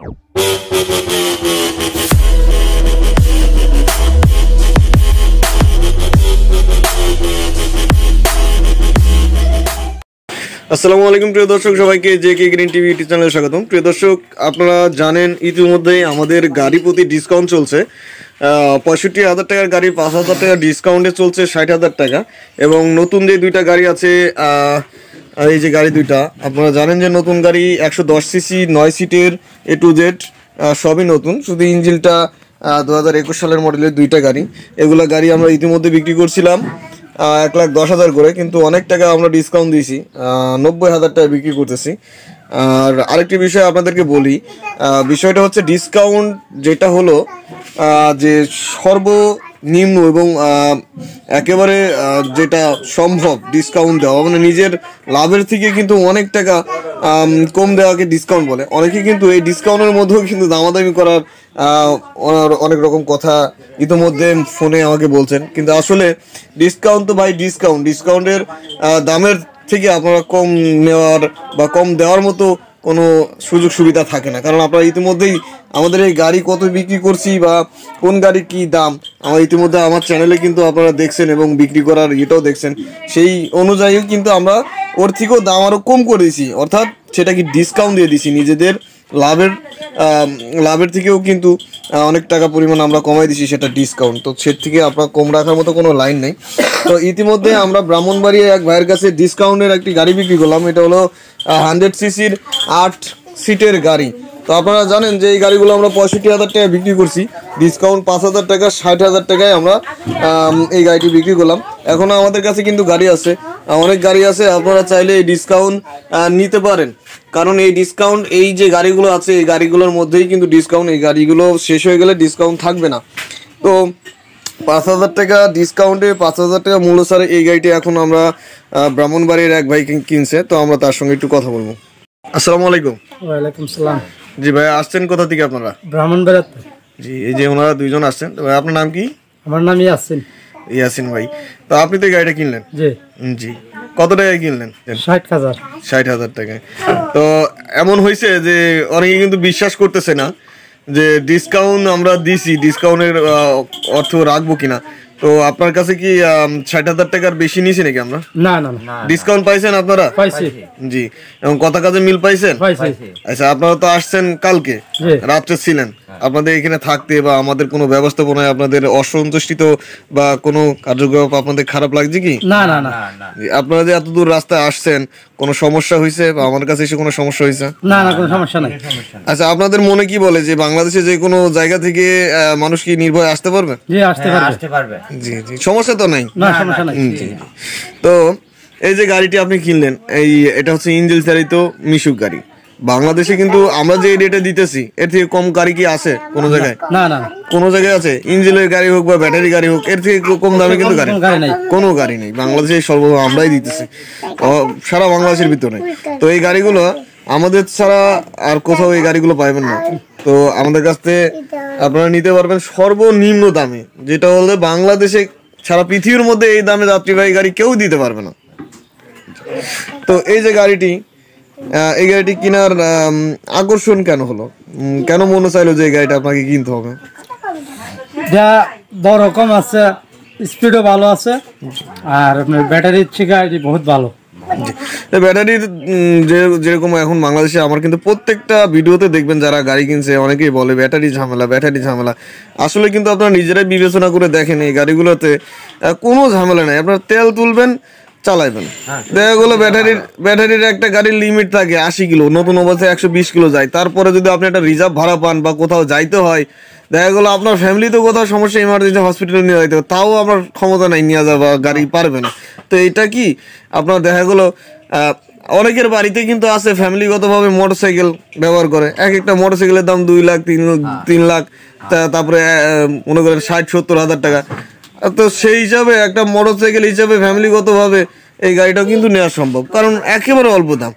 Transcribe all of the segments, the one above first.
আসসালামু আলাইকুম প্রিয় দর্শক, সবাইকে জেকে গ্রিন টিভি ইউটিউব চ্যানেলে স্বাগতম। প্রিয় দর্শক, আপনারা জানেন ইতিমধ্যেই আমাদের গাড়ি প্রতি ডিসকাউন্ট চলছে। 65,000 টাকার গাড়ি 5,000 টাকা ডিসকাউন্টে চলছে 60,000 টাকা। এবং নতুন যে দুইটা গাড়ি আছে, এই যে গাড়ি দুইটা, আপনারা জানেন যে নতুন গাড়ি 110 সিসি 9 সিটের A to Z সবই নতুন, শুধু ইঞ্জিনটা 2021 সালের মডেলের দুইটা গাড়ি। এগুলা গাড়ি আমরা ইতিমধ্যে বিক্রি করছিলাম 1,10,000 করে, কিন্তু অনেক টাকা আমরা ডিসকাউন্ট দিয়েছি, 90,000 টাকা বিক্রি করতেছি। আর আরেকটি বিষয় আপনাদেরকে বলি, বিষয়টা হচ্ছে ডিসকাউন্ট যেটা হলো যে সর্বনিম্ন এবং একেবারে যেটা সম্ভব ডিসকাউন্ট দেওয়া, মানে নিজের লাভের থেকে কিন্তু অনেক টাকা কম দেওয়াকে ডিসকাউন্ট বলে। অনেকে কিন্তু এই ডিসকাউন্টের মধ্যেও কিন্তু দামাদামি করার অনেক রকম কথা ইতিমধ্যে ফোনে আমাকে বলছেন, কিন্তু আসলে ডিসকাউন্ট তো ভাই ডিসকাউন্টের দামের থেকে আপনারা কম নেওয়ার বা কম দেওয়ার মতো কোনো সুযোগ সুবিধা থাকে না। কারণ আপনারা ইতিমধ্যেই আমাদের এই গাড়ি কত বিক্রি করছি বা কোন গাড়ির কী দাম আমার ইতিমধ্যে আমার চ্যানেলে কিন্তু আপনারা দেখছেন এবং বিক্রি করার ইয়েটাও দেখছেন। সেই অনুযায়ী কিন্তু আমরা ওর থেকেও দাম আরও কম করে দিয়েছি, অর্থাৎ সেটা কি ডিসকাউন্ট দিয়ে দিছি, নিজেদের লাভের থেকেও কিন্তু অনেক টাকা পরিমাণ আমরা কমাই দিছি, সেটা ডিসকাউন্ট। তো সে থেকে আপনার কম রাখার মতো কোনো লাইন নেই। তো ইতিমধ্যে আমরা ব্রাহ্মণবাড়িয়া এক ভাইয়ের কাছে ডিসকাউন্টের একটি গাড়ি বিক্রি করলাম। এটা হলো 100 সিসির 8 সিটের গাড়ি। তো আপনারা জানেন যে এই গাড়িগুলো আমরা 65,000 টাকা বিক্রি করছি, ডিসকাউন্ট 5,000 টাকা, 60,000 টাকায় আমরা এই গাড়িটি বিক্রি করলাম। এখনও আমাদের কাছে কিন্তু গাড়ি আছে, অনেক গাড়ি আছে, আপনারা চাইলে এই ডিসকাউন্ট নিতে পারেন। কারণ এই ডিসকাউন্ট, এই যে গাড়িগুলো আছে এই গাড়িগুলোর মধ্যেই কিন্তু ডিসকাউন্ট, এই গাড়িগুলো শেষ হয়ে গেলে ডিসকাউন্ট থাকবে না। তো 5,000 টাকা ডিসকাউন্টে 5,000 টাকা মূল্য ছাড়ে এই গাড়িটি এখন আমরা ব্রাহ্মণবাড়ির এক ভাই কিনছে, তো আমরা তার সঙ্গে একটু কথা বলবো। আসসালামু আলাইকুম। ওয়ালাইকুম সালাম। জি ভাই, আসছেন কোথা থেকে আপনারা? ব্রাহ্মণবাড়িয়া। জি, এই যে ওনারা দুইজন আসছেন। তো ভাই, আপনার নাম কি? আমার নাম ইয়াসিন ভাই। তো আপনি তো এই গাড়িটা কিনলেন? জি জি। কত টাকায় কিনলেন? 60,000। 60,000 টাকায়। তো এমন হয়েছে যে অনেকে কিন্তু বিশ্বাস করতেছে না যে ডিসকাউন্ট আমরা দিছি, ডিসকাউন্টের অর্থ রাখবো কিনা। তো আপনার কাছে কি 60,000 টাকার বেশি নিয়েছি নাকি আমরা? না না না, ডিসকাউন্ট পাইছেন আপনারা? পাইছি। জি। এবং কথা কাজে মিল পাইছেন? পাইছি। আচ্ছা, আপনারা তো আসছেন কালকে রাত্রে ছিলেন, আপনাদের এখানে থাকতে বা আমাদের কোনো ব্যবস্থাপনায় আপনাদের অসন্তুষ্টিত বা কোনো কার্যকলাপ আপনাদের খারাপ লাগছে কি? না না না। আপনারা যে এত দূর রাস্তায় আসছেন, কোনো সমস্যা হয়েছে বা আমার কাছে এসে কোনো সমস্যা হয়েছে? না না, কোনো সমস্যা নাই। আচ্ছা, আপনাদের মনে কি বলে যে বাংলাদেশে যে কোনো জায়গা থেকে মানুষ কি নির্ভয়ে আসতে পারবে? জি, আসতে পারবে। জি জি, সমস্যা তো নাই। না, সমস্যা নাই। তো এই যে গাড়িটি আপনি কিনলেন, এটা হচ্ছে ইঞ্জিন চালিত মিশুক গাড়ি। বাংলাদেশে কিন্তু আমরা যে রেটে দিতেছি এর থেকে কম গাড়ি কি আছে কোনো জায়গায়? না না, কোনো জায়গায় আছে? ইঞ্জিনের গাড়ি হোক বা ব্যাটারি গাড়ি হোক, এর থেকে কম দামে কিন্তু কোনো গাড়ি নেই। বাংলাদেশে সর্বদা আমরাই দিতেছি, সারা বাংলাদেশের ভিতরে। তো এই গাড়িগুলো আমাদের ছাড়া আর কোথাও এই গাড়িগুলো পাইবেন না। তো আমাদের কাছ থেকে আপনারা নিতে পারবেন সর্বনিম্ন দামে, যেটা হলে বাংলাদেশে সারা পৃথিবীর মধ্যে এই দামে যাত্রীবাহী গাড়ি কেউ দিতে পারবে না। তো এই যে গাড়িটি, এই গাড়িটি কেনার আকর্ষণ কেন হলো, কেন মনে চাইলো যে এই গাড়িটা আপনাকে কিনতে হবে? যা বড় কম আছে, স্পিডও ভালো আছে, আর আপনার ব্যাটারির থেকে বহুত ভালো। ব্যাটারির যেরকম এখন বাংলাদেশে আমার কিন্তু প্রত্যেকটা ভিডিওতে দেখবেন যারা গাড়ি কিনছে অনেকেই বলে ব্যাটারি ঝামেলা। আসলে কিন্তু আপনারা নিজেরাই বিবেচনা করে দেখেন, এই গাড়িগুলোতে কোনো ঝামেলা নাই। আপনারা তেল তুলবেন, চালাইবেন, দেখা গেলো ব্যাটারির একটা গাড়ির লিমিট থাকে 80 কিলো, নতুন অবস্থায় 120 কিলো যায়। তারপরে যদি আপনি একটা রিজার্ভ ভাড়া পান বা কোথাও যাইতে হয়, দেখা গেলো আপনার ফ্যামিলিতে কোথাও সমস্যা, ইমার্জেন্সি হসপিটালে নিয়ে যাইতে হবে, তাও আপনার ক্ষমতা নাই নিয়ে যাওয়া, গাড়ি পারবে না। তো এটা কি আপনার দেখা গেলো অনেকের বাড়িতে কিন্তু আছে ফ্যামিলিগতভাবে মোটরসাইকেল ব্যবহার করে, এক একটা মোটরসাইকেলের দাম 2 লাখ 3 লাখ, তারপরে মনে করেন 60-70 হাজার টাকা। তো সেই হিসাবে একটা মোটরসাইকেল হিসাবে ফ্যামিলিগতভাবে এই গাড়িটাও কিন্তু নেওয়া সম্ভব, কারণ একেবারে অল্প দাম।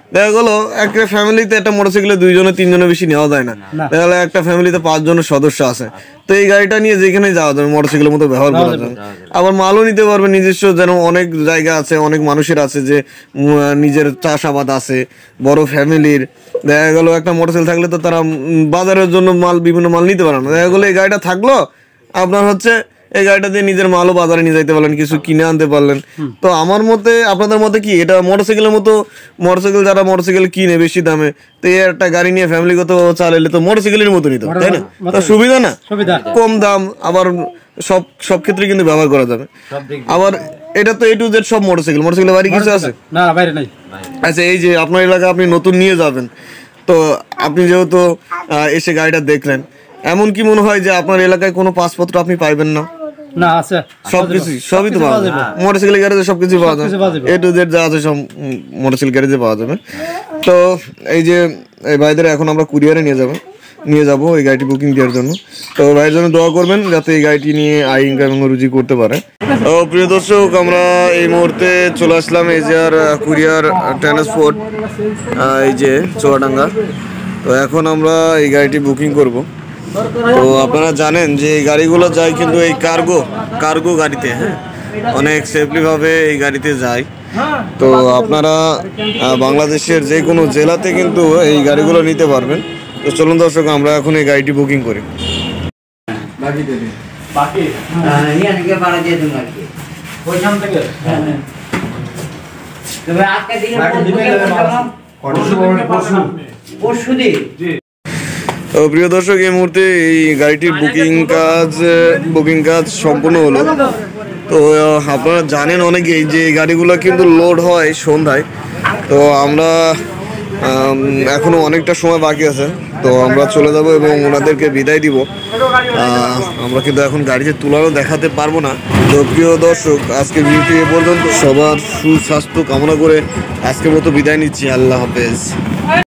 দেখা গেলো একটা ফ্যামিলিতে একটা মোটরসাইকেলে 2 জনে 3 জনের বেশি নেওয়া যায় না, দেখা গেলো একটা ফ্যামিলিতে 5 জনের সদস্য আছে, তো এই গাড়িটা নিয়ে যেখানে যাওয়া যাবে মোটরসাইকেলের মতো ব্যবহার করা যাবে। আবার মালও নিতে পারবে নিজস্ব, যেন অনেক জায়গা আছে, অনেক মানুষের আছে যে নিজের চাষাবাদ আছে, বড় ফ্যামিলির, দেখা গেলো একটা মোটরসাইকেল থাকলে তো তারা বাজারের জন্য মাল বিভিন্ন মাল নিতে পারে না, দেখা গেলো এই গাড়িটা থাকলো আপনার হচ্ছে এই গাড়িটা দিয়ে নিজের মালও বাজারে নিয়ে যাইতে পারলেন, কিছু কিনে আনতে পারলেন। তো আমার মতে আপনাদের মতে কি এটা মোটরসাইকেলের মতো, মোটরসাইকেল যারা মোটরসাইকেল কিনে বেশি দামে, তো এই একটা গাড়ি নিয়ে ফ্যামিলিগত চালাইলে তো মোটরসাইকেলের মতো নিতে হবে, তাই না? তো সুবিধা না, কম দাম, আবার সব ক্ষেত্রে কিন্তু ব্যবহার করা যাবে। আবার এটা তো A to Z সব মোটরসাইকেল বাড়ি কিছু আছে না, বাইরে নাই। আচ্ছা, এই যে আপনার এলাকা আপনি নতুন নিয়ে যাবেন, তো আপনি যেহেতু এসে গাড়িটা দেখলেন, এমন কি মনে হয় যে আপনার এলাকায় কোনো পাসপত্র আপনি পাইবেন না? না, আছে সবকিছু, সবই তো পাওয়া যাবে মোটরসাইকেল গ্যারেজে, সবকিছু পাওয়া যাবে, A to Z যা আছে সব মোটরসাইকেল গ্যারেজে পাওয়া যাবে। তো এই যে এই ভাইদের এখন আমরা কুরিয়ারে নিয়ে যাব এই গাড়িটি বুকিং দেওয়ার জন্য। তো ভাইয়ের জন্য দোয়া করবেন যাতে এই গাড়িটি নিয়ে আয় ইনকাম এবং রুজি করতে পারে। তো প্রিয় দর্শক, আমরা এই মুহূর্তে চলে আসলাম এজিআর কুরিয়ার ট্রান্সপোর্ট, এই যে চুয়াডাঙ্গা। তো এখন আমরা এই গাড়িটি বুকিং করব। তো আপনারা জানেন যে এই গাড়িগুলো যায় কিন্তু এই কার্গো গাড়িতে, হ্যাঁ, অনেক সেফলিভাবে এই গাড়িতে যায়। তো আপনারা বাংলাদেশের যে কোনো জেলাতে কিন্তু এই গাড়িগুলো নিতে পারবেন। তো চলুন দর্শক, আমরা এখন এই গাড়িটি বুকিং করি। তো প্রিয় দর্শক, এই মুহূর্তে এই গাড়িটির বুকিং কাজ সম্পূর্ণ হলো। তো আপনারা জানেন অনেকেই যে এই গাড়িগুলো কিন্তু লোড হয় সন্ধ্যায়। তো আমরা এখনো অনেকটা সময় বাকি আছে, তো আমরা চলে যাব এবং ওনাদেরকে বিদায় দিব। আমরা কিন্তু এখন গাড়িতে তুলানো দেখাতে পারবো না। তো প্রিয় দর্শক, আজকে ভিডিওটি এ পর্যন্ত। সবার সুস্বাস্থ্য কামনা করে আজকের মতো বিদায় নিচ্ছি। আল্লাহ হাফেজ।